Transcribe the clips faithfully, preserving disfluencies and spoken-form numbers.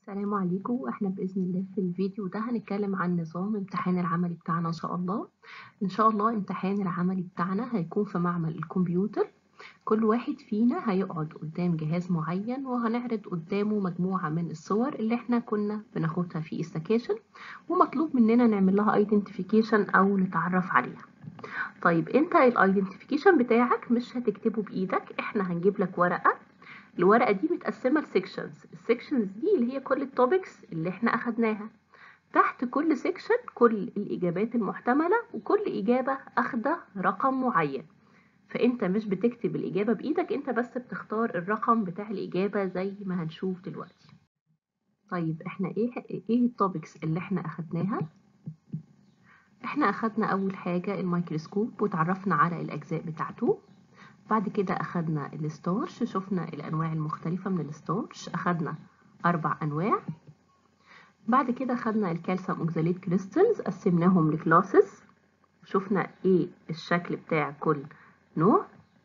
السلام عليكم. احنا بإذن الله في الفيديو ده هنتكلم عن نظام امتحان العملي بتاعنا ان شاء الله. ان شاء الله امتحان العملي بتاعنا هيكون في معمل الكمبيوتر. كل واحد فينا هيقعد قدام جهاز معين وهنعرض قدامه مجموعة من الصور اللي احنا كنا بناخدها في السكاشن، ومطلوب مننا نعمل لها ايدنتيفيكيشن او نتعرف عليها. طيب انت الايدنتيفيكيشن بتاعك مش هتكتبه بايدك، احنا هنجيب لك ورقة. الورقة دي متقسمة لسيكشنز، السيكشنز دي اللي هي كل التوبكس اللي احنا اخدناها. تحت كل سيكشن كل الإجابات المحتملة، وكل إجابة أخدة رقم معين. فأنت مش بتكتب الإجابة بإيدك، أنت بس بتختار الرقم بتاع الإجابة زي ما هنشوف دلوقتي. طيب احنا ايه ايه التوبكس اللي احنا أخدناها؟ احنا أخدنا أول حاجة الميكروسكوب وتعرفنا على الأجزاء بتاعته. بعد كده أخدنا الستارش، شفنا الأنواع المختلفة من الستارش، أخدنا أربع أنواع. بعد كده أخدنا الكالسيوم أوكزاليت كريستالز، قسمناهم لكلاسز، شفنا إيه الشكل بتاع كل نوع.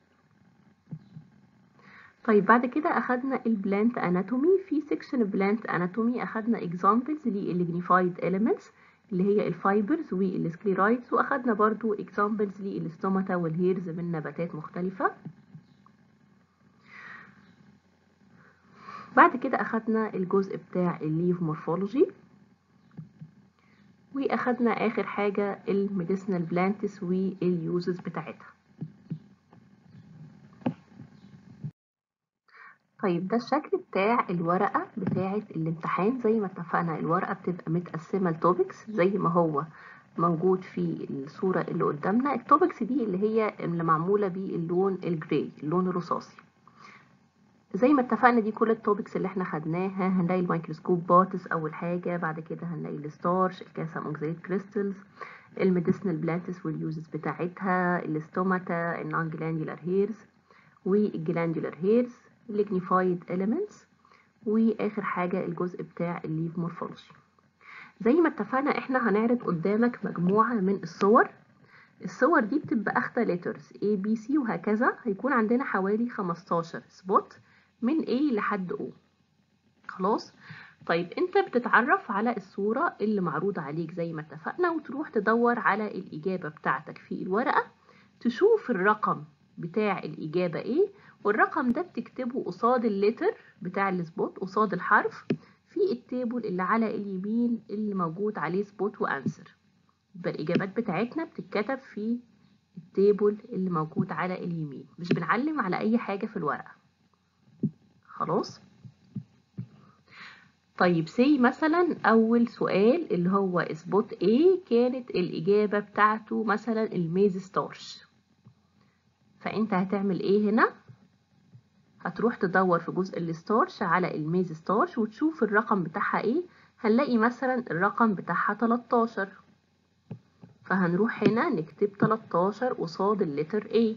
طيب بعد كده أخدنا البلانت أناتومي. في سيكشن بلانت أناتومي أخدنا إكزامبلز للجنيفايد إليمنتس اللي هي الفايبرز والسكليرايدز، وأخدنا برضو إكزامبلز للستوماتا والهيرز من نباتات مختلفة. بعد كده أخدنا الجزء بتاع الليف مورفولوجي، وأخدنا آخر حاجة الميديسنال بلانتس واليوزز بتاعتها. طيب ده الشكل بتاع الورقة بتاعة الامتحان. زي ما اتفقنا الورقة بتبقى متقسمة لتوبكس زي ما هو موجود في الصورة اللي قدامنا. التوبكس دي اللي هي اللي معمولة باللون الجراي، اللون الرصاصي. زي ما اتفقنا دي كل التوبكس اللي احنا خدناها. هنلاقي الميكروسكوب باتس اول حاجة، بعد كده هنلاقي الستارش، الكالسيوم اوكزاليت كريستالز، الميديسنال بلانتس واليوزز بتاعتها، الاستوماتا، النون جلاندولار هيرز والجلاندولار هيرز، الليجنيفايد إليمنتس، واخر حاجة الجزء بتاع الليف مورفولوجي. زي ما اتفقنا احنا هنعرض قدامك مجموعة من الصور. الصور دي بتبقى اخدة letters A B C وهكذا. هيكون عندنا حوالي خمستاشر سبوت من A لحد O. خلاص. طيب انت بتتعرف على الصورة اللي معروضة عليك زي ما اتفقنا، وتروح تدور على الإجابة بتاعتك في الورقة، تشوف الرقم بتاع الإجابة ايه، والرقم ده بتكتبه قصاد الليتر بتاع السبوت، قصاد الحرف في التيبل اللي على اليمين اللي موجود عليه سبوت وانسر. يبقى الإجابات بتاعتنا بتتكتب في التيبل اللي موجود على اليمين، مش بنعلم على أي حاجة في الورقة. خلاص. طيب سي مثلا أول سؤال اللي هو سبوت A كانت الإجابة بتاعته مثلا الميز ستارش. فأنت هتعمل إيه هنا؟ هتروح تدور في جزء الستارش على الميز ستارش وتشوف الرقم بتاعها إيه. هنلاقي مثلا الرقم بتاعها تلتاشر، فهنروح هنا نكتب تلتاشر قصاد اللتر A.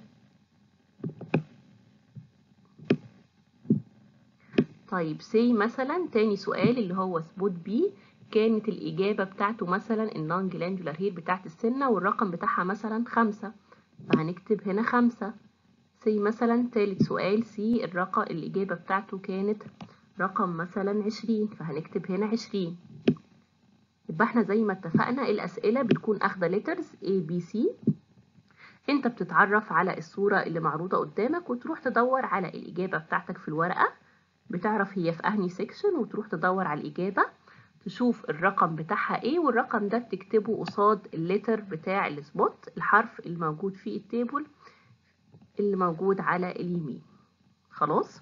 طيب سي مثلا تاني سؤال اللي هو سبوت بي كانت الإجابة بتاعته مثلا النون جلاندولار هير بتاعت السنة والرقم بتاعها مثلا خمسة، فهنكتب هنا خمسة. سي مثلا تالت سؤال سي الرقم الإجابة بتاعته كانت رقم مثلا عشرين، فهنكتب هنا عشرين. يبقى احنا زي ما اتفقنا الأسئلة بتكون أخدة letters A B C. انت بتتعرف على الصورة اللي معروضة قدامك وتروح تدور على الإجابة بتاعتك في الورقة، بتعرف هي في أنهي سيكشن وتروح تدور على الإجابة، تشوف الرقم بتاعها ايه، والرقم ده بتكتبه قصاد الليتر بتاع السبوت، الحرف الموجود في التيبل اللي موجود على اليمين. خلاص.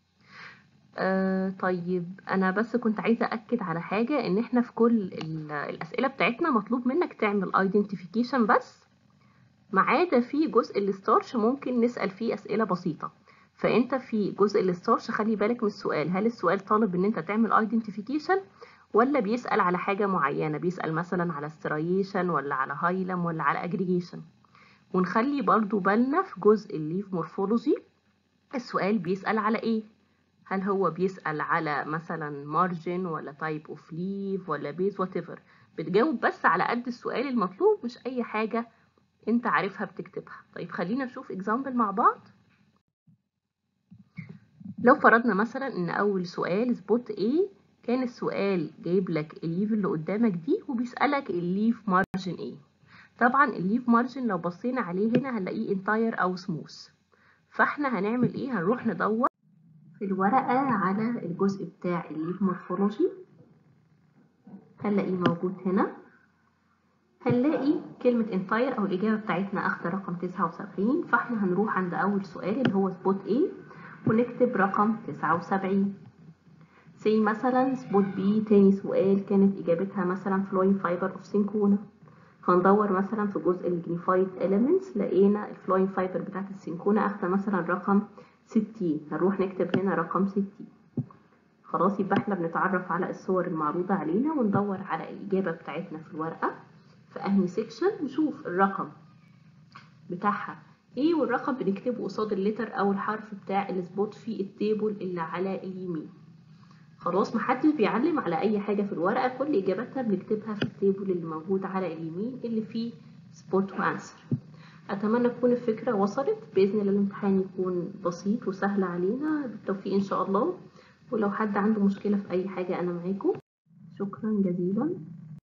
آه طيب انا بس كنت عايزه اكد على حاجه، ان احنا في كل الاسئله بتاعتنا مطلوب منك تعمل ايدنتيفيكيشن بس، ما عدا في جزء الستارش ممكن نسال فيه اسئله بسيطه. فانت في جزء الستارش خلي بالك من السؤال، هل السؤال طالب ان انت تعمل ايدنتيفيكيشن ولا بيسال على حاجه معينه، بيسال مثلا على ستريشن ولا على هايلم ولا على اجريجيشن. ونخلي برضو بالنا في جزء الليف مورفولوجي السؤال بيسال على ايه، هل هو بيسأل على مثلا مارجن ولا تايب اوف ليف ولا بيز وات ايفر. بتجاوب بس على قد السؤال المطلوب، مش اي حاجة انت عارفها بتكتبها. طيب خلينا نشوف اكزامبل مع بعض. لو فرضنا مثلا ان اول سؤال سبوت A كان السؤال جايب لك الليف اللي قدامك دي وبيسألك الليف مارجن ايه. طبعا الليف مارجن لو بصينا عليه هنا هنلاقيه انتاير او سموث. فاحنا هنعمل ايه؟ هنروح ندور في الورقة على الجزء بتاع الليف مورفولوجي، هنلاقيه موجود هنا. هنلاقي كلمة انتاير او الاجابة بتاعتنا اخدة رقم تسعة وسبعين، فاحنا هنروح عند اول سؤال اللي هو سبوت A ونكتب رقم تسعة وسبعين. سي مثلا سبوت بي تاني سؤال كانت اجابتها مثلا فلوين فايبر اوف سينكونا. هندور مثلا في جزء الجنيفايد elements، لقينا الفلوين فايبر بتاعت السينكونا اخدة مثلا رقم ستين، هنروح نكتب هنا رقم ستين. خلاص، يبقى احنا بنتعرف على الصور المعروضة علينا وندور على الإجابة بتاعتنا في الورقة في أنهي سيكشن، نشوف الرقم بتاعها ايه، والرقم بنكتبه قصاد اللتر أو الحرف بتاع السبوت في التيبل اللي على اليمين. خلاص، محدش بيعلم على أي حاجة في الورقة، كل إجابتها بنكتبها في التيبل اللي موجود على اليمين اللي فيه سبوت وأنسر. أتمنى تكون الفكرة وصلت، بإذن الله الامتحان يكون بسيط وسهل علينا، بالتوفيق إن شاء الله. ولو حد عنده مشكلة في أي حاجة أنا معاكم. شكرا جزيلا.